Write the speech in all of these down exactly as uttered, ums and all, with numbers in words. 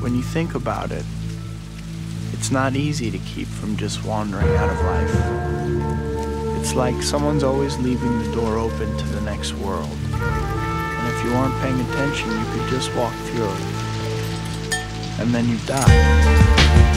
when you think about it, it's not easy to keep from just wandering out of life. It's like someone's always leaving the door open to the next world. And if you aren't paying attention, you could just walk through it. And then you die.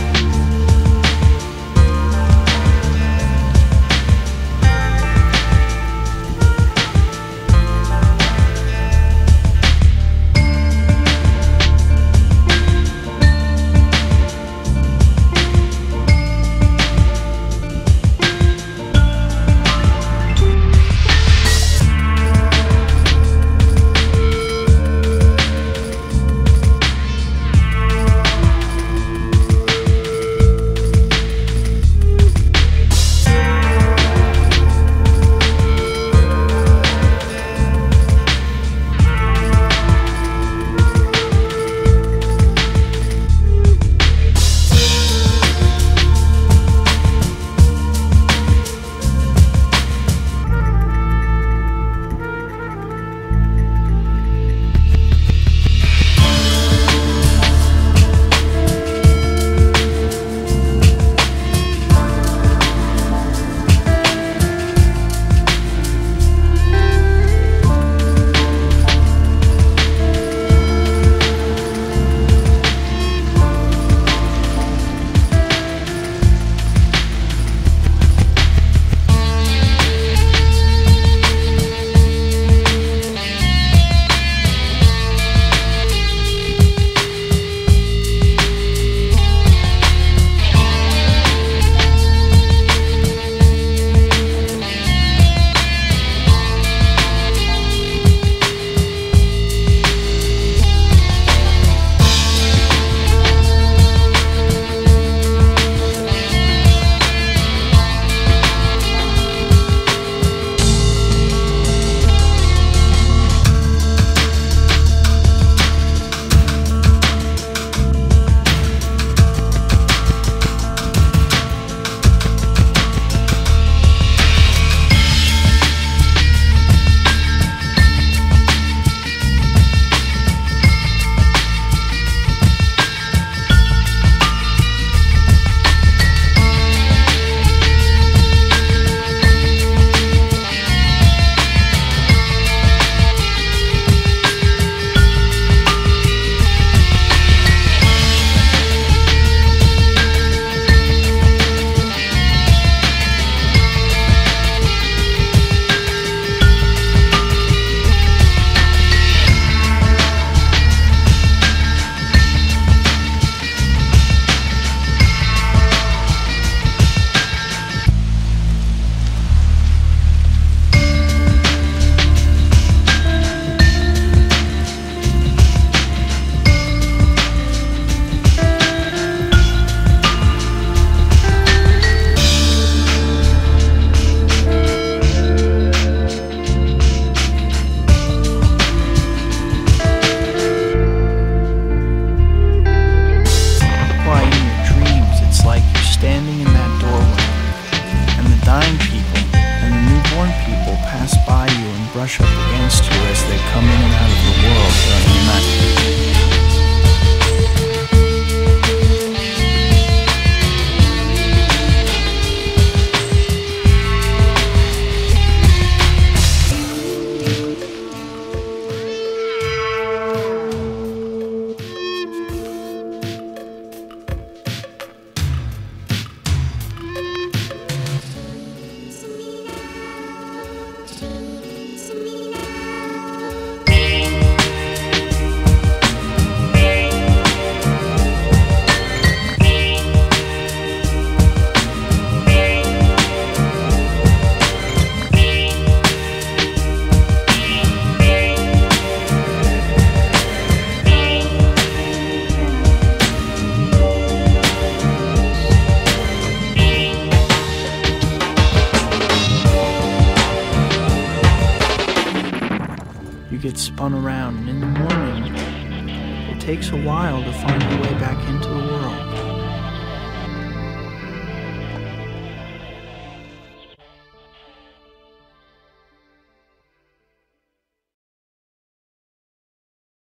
Brush up against you as they come in and out of the world during the night. You get spun around, and in the morning, it takes a while to find your way back into the world.